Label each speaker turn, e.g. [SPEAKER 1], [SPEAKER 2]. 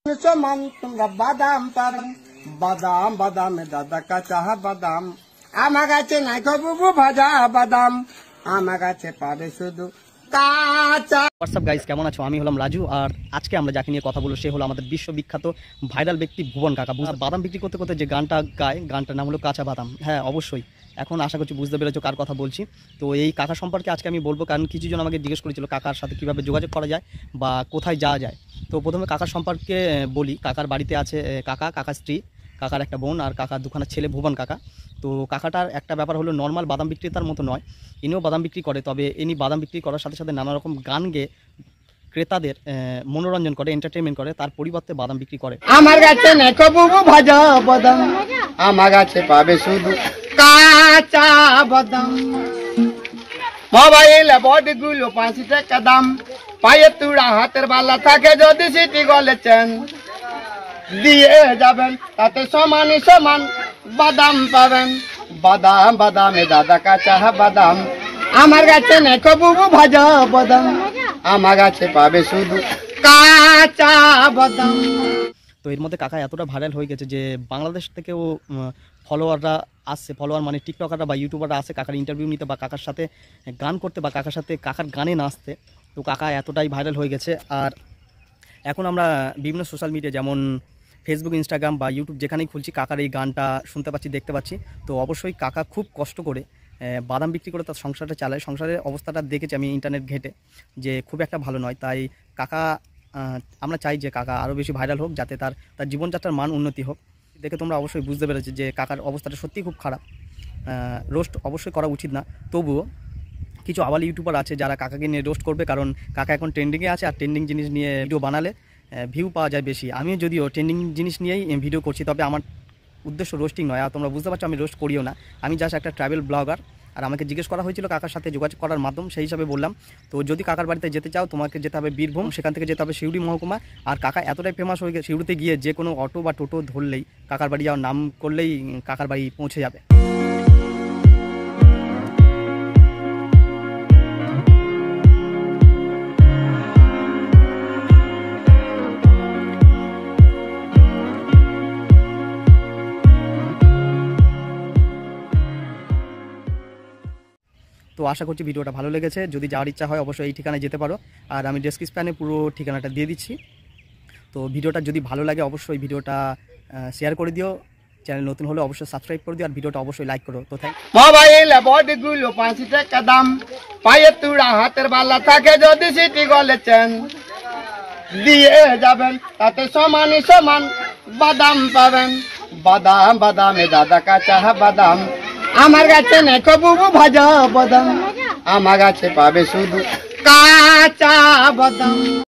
[SPEAKER 1] সমান তোমরা বাদাম পাবেন, বাদাম বাদামে দাদা কাঁচা বাদাম, আমার কাছে নাই বুবু ভাজা বাদাম, আমার কাছে পাবে শুধু কাঁচা।
[SPEAKER 2] হোয়াটসঅ্যাপ গাইস, কেমন আছো? আমি হলাম রাজু, আর আজকে আমরা যাকে নিয়ে কথা বলবো সে হলো আমাদের বিশ্ববিখ্যাত ভাইরাল ব্যক্তি ভুবন কাকা। বাদাম বিক্রি করতে করতে যে গানটা গায়, গানটার নাম হলো কাঁচা বাদাম। হ্যাঁ, অবশ্যই এখন আশা করছি বুঝতে পেরেছো কার কথা বলছি। তো এই কাকা সম্পর্কে আজকে আমি বলবো, কারণ কিছু জন আমাকে জিজ্ঞেস করেছিল কাকার সাথে কীভাবে যোগাযোগ করা যায় বা কোথায় যাওয়া যায়। তো প্রথমে কাকার সম্পর্কে বলি। কাকার বাড়িতে আছে কাকার স্ত্রী, কাকার একটা বোন আর কাকার দুখানা ছেলে ভুবন কাকা। তো কাকাটার একটা ব্যাপার হলো নর্মাল বাদাম বিক্রেতার মতো নয়, ইনিও বাদাম বিক্রি করে, তবে ইনি বাদাম বিক্রি করার সাথে সাথে নানা রকম গান গেয়ে ক্রেতাদের মনোরঞ্জন করে, এন্টারটেনমেন্ট করে, তার পরিবর্তে বাদাম বিক্রি করে।
[SPEAKER 1] আমার কাছে নেই বুবু ভাজা বাদাম, আমার কাছে পাবে শুধু কাঁচা বাদাম। মোবাইলে বডিগুলো 5 টাকা দাম, পায়ে তুড়া হাতের বালা থাকে, যদি সিটি গলে চেন দিয়ে যাবেন, তাতে সমানই সমান বাদাম পাবেন, বাদাম বাদামে দাদা কাঁচা বাদাম। আমার কাছে নেই বুবু ভাজা বাদাম, আমার কাছে পাবে শুধু কাঁচা বাদাম।
[SPEAKER 2] তো এর মধ্যে কাকা এতটা ভাইরাল হয়ে গেছে যে বাংলাদেশ থেকেও ফলোয়াররা আসছে, ফলোয়ার মানে টিকটকাররা বা ইউটিউবাররা আসে কাকার ইন্টারভিউ নিতে বা কাকার সাথে গান করতে বা কাকার সাথে কাকার গানে নাচতে। তো কাকা এতটাই ভাইরাল হয়ে গেছে। আর এখন আমরা বিভিন্ন সোশ্যাল মিডিয়া যেমন ফেসবুক, ইনস্টাগ্রাম বা ইউটিউব যেখানেই খুলছি কাকার এই গানটা শুনতে পাচ্ছি, দেখতে পাচ্ছি। তো অবশ্যই কাকা খুব কষ্ট করে বাদাম বিক্রি করে তার সংসারটা চালায়। সংসারের অবস্থাটা দেখেছি আমি ইন্টারনেট ঘেটে, যে খুব একটা ভালো নয়। তাই কাকা, আমরা চাই যে কাকা আরও বেশি ভাইরাল হোক, যাতে তার জীবনযাত্রার মান উন্নতি হোক। দেখে তোমরা অবশ্যই বুঝতে পেরেছো যে কাকার অবস্থাটা সত্যিই খুব খারাপ। রোস্ট অবশ্যই করা উচিত না, তবুও কিছু আবাল ইউটিউবার আছে যারা কাকাকে নিয়ে রোস্ট করবে, কারণ কাকা এখন ট্রেন্ডিংয়ে আছে, আর ট্রেন্ডিং জিনিস নিয়ে ভিডিও বানালে ভিউ পাওয়া যায় বেশি। আমিও যদিও ট্রেন্ডিং জিনিস নিয়েই ভিডিও করছি, তবে আমার উদ্দেশ্য রোস্টিং নয়, আর তোমরা বুঝতে পারছো আমি রোস্ট করিও না। আমি জাস্ট একটা ট্রাভেল ব্লগার, আর আমাকে জিজ্ঞেস করা হয়েছিল কাকার সাথে যোগাযোগ করার মাধ্যম, সেই হিসাবে বললাম। তো যদি কাকার বাড়িতে যেতে চাও, তোমাকে যেতে হবে বীরভূম, সেখান থেকে যেতে হবে সিউড়ি মহকুমা। আর কাকা এতটাই ফেমাস হয়ে গেছে, সিউড়িতে গিয়ে যে কোনো অটো বা টোটো ধরলেই, কাকার বাড়ি যাওয়ার নাম করলেই কাকার বাড়ি পৌঁছে যাবে। তো আশা করছি ভিডিওটা ভালো লেগেছে। যদি যাওয়ার ইচ্ছা হয় অবশ্যই এই ঠিকানায় যেতে পারো, আর আমি ডেসক্রিপশনে পুরো ঠিকানাটা দিয়ে দিচ্ছি। তো ভিডিওটা যদি ভালো লাগে অবশ্যই ভিডিওটা শেয়ার করে দিও, চ্যানেল নতুন হলে অবশ্যই সাবস্ক্রাইব করে দিও, আর ভিডিওটা অবশ্যই লাইক করো। তো থ্যাংক।
[SPEAKER 1] মোবাইলে বডিগুলো 5 টাকা দাম, পায়ে তুড়া হাতের বালা থাকে, যদি সিটি গলে চেন দিয়ে যাবেন, তাতে সমানই সমান বাদাম পাবেন, বাদাম বাদামে দাদা কাঁচা বাদাম। আমার কাছে নেই বুবু ভাজা বাদাম, আমার কাছে পাবে শুধু কাঁচা বাদাম।